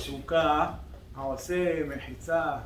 סוכה העושה מחיצה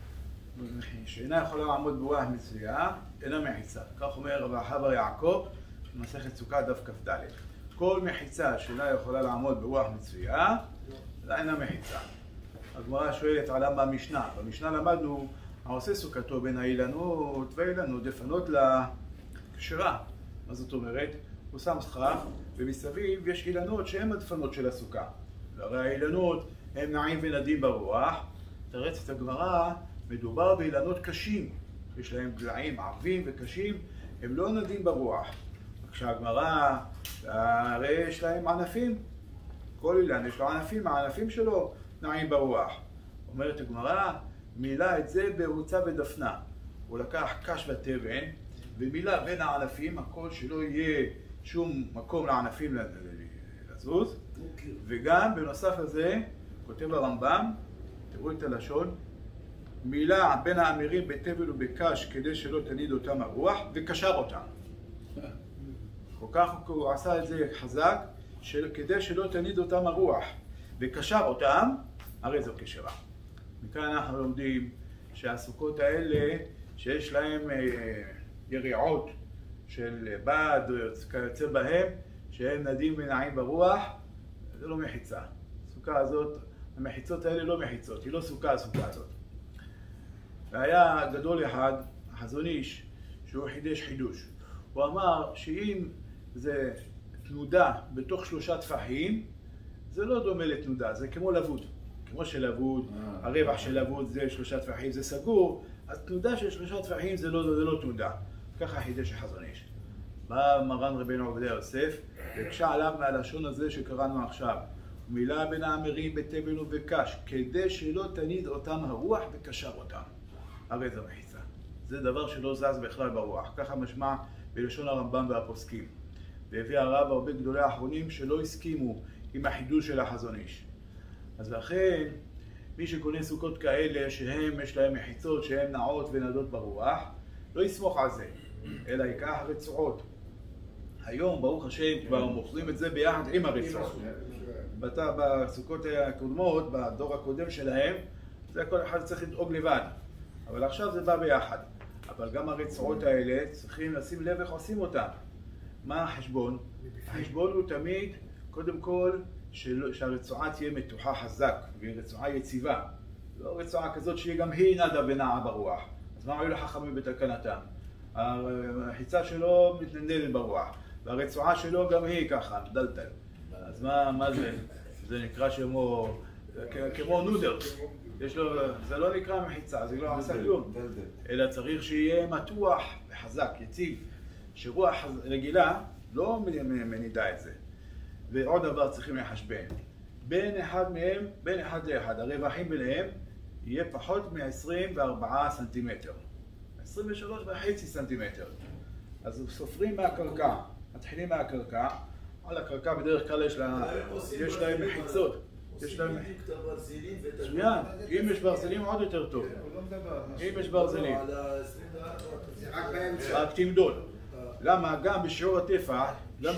שאינה יכולה לעמוד ברוח מצויה, אינה מחיצה. כך אומר רבי חבר יעקב, במסכת סוכה דף כ"ד. כל מחיצה שאינה יכולה לעמוד ברוח מצויה, אינה מחיצה. הגמרא שואלת עליו במשנה. במשנה למדנו, העושה סוכתו בין האילנות והאילנות דפנות לקשרה. מה זאת אומרת? הוא שם סכך, ומסביב יש אילנות שהן הדפנות של הסוכה. הרי האילנות הם נעים ונדים ברוח. תרץ את הגמרא, מדובר באילנות קשים. יש להם גלעים עבים וקשים, הם לא נדים ברוח. כשהגמרא, הרי יש להם ענפים. כל אילן יש לו ענפים, הענפים שלו נעים ברוח. אומרת הגמרא, מילא את זה ברוצה ודפנה. הוא לקח קש ותבן, ומילא בין הענפים, הכל שלא יהיה שום מקום לענפים לזוז. וגם בנוסף לזה, כותב הרמב"ם, תראו את הלשון, מילא בין האמירים בתבל ובקש כדי שלא תניד אותם הרוח, וקשר אותם. כל כך הוא עשה את זה חזק, כדי שלא תניד אותם הרוח, וקשר אותם, הרי זו קשרה. מכאן אנחנו לומדים שהסוכות האלה, שיש להם יריעות של בד כיוצא בהם, שהם נדים ונעים ברוח, זה לא מחיצה. הסוכה הזאת, המחיצות האלה לא מחיצות, היא לא סוכה הסוכה הזאת. והיה גדול אחד, החזון איש, שהוא חידש חידוש. הוא אמר שאם זה תנודה בתוך 3 טפחים, זה לא דומה לתנודה, זה כמו לבוד. כמו שלבוד, הרווח של לבוד זה 3 טפחים, זה סגור, אז תנודה של 3 טפחים זה לא תנודה. ככה חידש החזון איש. בא מרן רבינו עובדיה יוסף, והקשה עליו מהלשון הזה שקראנו עכשיו. מילא בין האמירים בתבל ובקש, כדי שלא תניד אותם הרוח וקשר אותם. הרי זה מחיצה. זה דבר שלא זז בכלל ברוח. ככה משמע בלשון הרמב"ם והפוסקים. והביא הרב הרבה גדולי האחרונים שלא הסכימו עם החידוש של החזון איש. אז לכן, מי שקונה סוכות כאלה שהם יש להם מחיצות שהן נעות ונדות ברוח, לא יסמוך על זה, אלא ייקח רצועות. היום, ברוך השם, כבר מוכרים את זה ביחד עם הרצועות. בסוכות הקודמות, בדור הקודם שלהם, זה כל אחד צריך לדאוג לבד. אבל עכשיו זה בא ביחד. אבל גם הרצועות האלה צריכים לשים לב איך עושים אותם. מה החשבון? החשבון הוא תמיד, קודם כל, שהרצועה תהיה מתוחה חזק, והיא רצועה יציבה. לא רצועה כזאת שהיא גם היא נדה ונעה ברוח. אז מה היו לחכמים בתקנתם? המחיצה שלו מתנדלת ברוח, והרצועה שלו גם היא ככה, דלתל. אז מה זה? זה נקרא כמו נודר. זה לא נקרא מחיצה, זה לא עשה כלום. אלא צריך שיהיה מתוח וחזק, יציב. שרוח רגילה לא מנידה את זה. ועוד דבר צריכים לחשבן. בין אחד מהם, בין אחד לאחד, הרווחים ביניהם יהיה פחות מ-24 סנטימטר. 23.5 סנטימטר. אז סופרים מהקרקע, מתחילים מהקרקע. על הקרקע בדרך כלל יש להם מחיצות. יש להם... מצוין, אם יש ברזלים עוד יותר טוב. אם יש ברזלים. רק תמדוד. למה? גם בשיעור הטפח,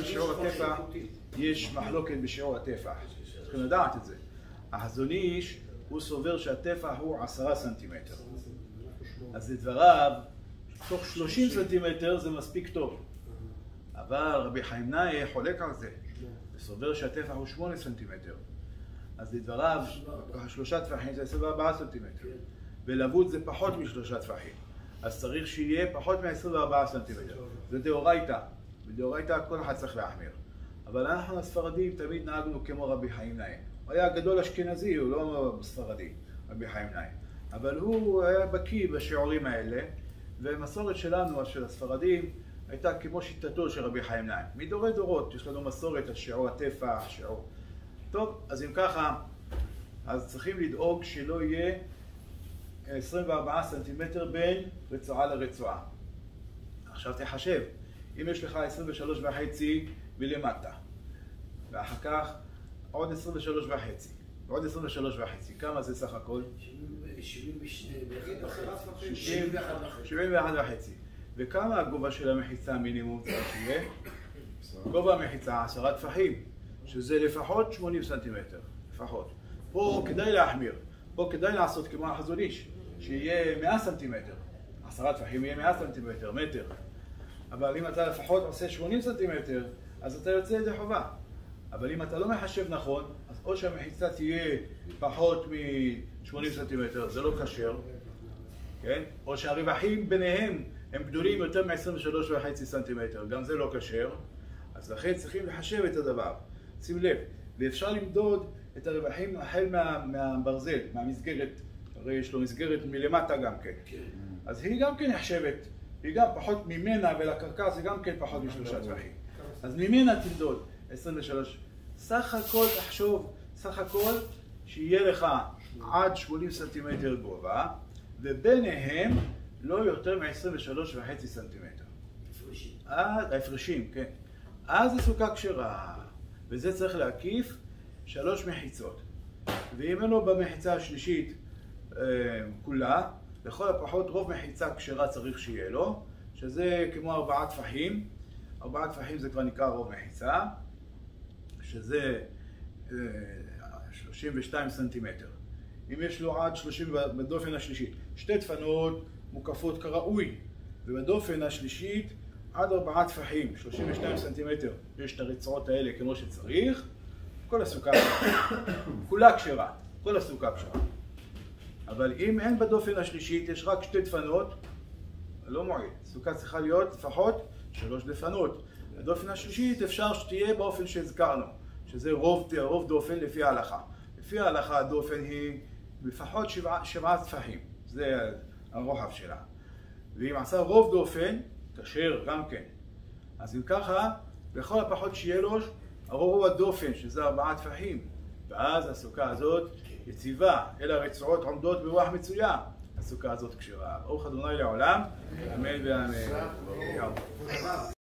יש מחלוקת בשיעור הטפח. צריכים לדעת את זה. החזון איש, הוא סובר שהטפח הוא 10 סנטימטר. אז לדבריו, תוך 30 סנטימטר זה מספיק טוב. אבל רבי חיים נאי חולק על זה. וסובר שהטפח הוא 8 סנטימטר. אז לדבריו, 3 טפחים זה 24 סנטימטר. ולבוד זה פחות מ3 טפחים. אז צריך שיהיה פחות מ24 סנטימטר. זה דאורייתא. בדאורייתא כל אחד צריך להחמיר. אבל אנחנו הספרדים תמיד נהגנו כמו רבי חיים נאי. הוא היה גדול אשכנזי, הוא לא ספרדי, רבי חיים נאי. אבל הוא היה בקיא בשיעורים האלה, והמסורת שלנו, של הספרדים, הייתה כמו שיטתו של רבי חיים נאי. מדורי דורות יש לנו מסורת על שיעור הטפח, שיעור... טוב, אז אם ככה, אז צריכים לדאוג שלא יהיה 24 סנטימטר בין רצועה לרצועה. עכשיו תחשב, אם יש לך 23.5 מלמטה, ואחר כך עוד 23.5, ועוד 23.5, כמה זה סך הכל? 71.5. וכמה הגובה של המחיצה המינימום צריך שיהיה? גובה המחיצה 10 טפחים, שזה לפחות 80 סנטימטר, לפחות. פה כדאי להחמיר, פה כדאי לעשות כמו החזון איש, שיהיה 100 סנטימטר, 10 טפחים יהיה 100 סנטימטר, מטר. אבל אם אתה לפחות עושה 80 סנטימטר, אז אתה יוצא ידי חובה. אבל אם אתה לא מחשב נכון, אז או שהמחיצה תהיה פחות מ-80 סנטימטר, זה לא כשר, כן? או שהרווחים ביניהם הם גדולים יותר מ-23.5 סנטימטר, גם זה לא כשר. אז לכן צריכים לחשב את הדבר. שים לב, ואפשר למדוד את הרווחים החל מהברזל, מהמסגרת, הרי יש לו מסגרת מלמטה גם כן. אז היא גם כן נחשבת, היא גם פחות ממנה ולקרקע זה גם כן פחות מ3 טווחים. אז ממנה תמדוד 23. סך הכל תחשוב, סך הכל שיהיה לך עד 80 סנטימטר גובה, וביניהם לא יותר מ-23.5 סנטימטר. ההפרשים, כן. אז זה סוכה כשרה, וזה צריך להקיף 3 מחיצות. ואם אין לו במחיצה השלישית כולה, לכל הפחות רוב מחיצה כשרה צריך שיהיה לו, שזה כמו 4 טפחים. 4 טפחים זה כבר נקרא רוב מחיצה, שזה 32 סנטימטר. אם יש לו עד 30 בדופן השלישית, 2 דפנות מוקפות כראוי, ובדופן השלישית עד 4 טפחים, 32 סנטימטר, יש את הרצועות האלה כמו שצריך, כל הסוכה כולה כשרה, כל הסוכה כשרה. אבל אם אין בדופן השלישית, יש רק 2 דפנות, לא מועיל. סוכה צריכה להיות לפחות 3 דפנות. בדופן השלישית אפשר שתהיה באופן שהזכרנו, שזה רוב דופן לפי ההלכה. לפי ההלכה הדופן היא לפחות 7 טפחים, זה הרוחב שלה. ואם עשה רוב דופן, כשר גם כן. אז אם ככה, לכל הפחות שיהיה לו רוב הדופן, שזה 4 טפחים. ואז הסוכה הזאת יציבה, אלא הרצועות עומדות ברוח מצויה. הסוכה הזאת כשרה. ברוך ה' לעולם, אמן ואמן.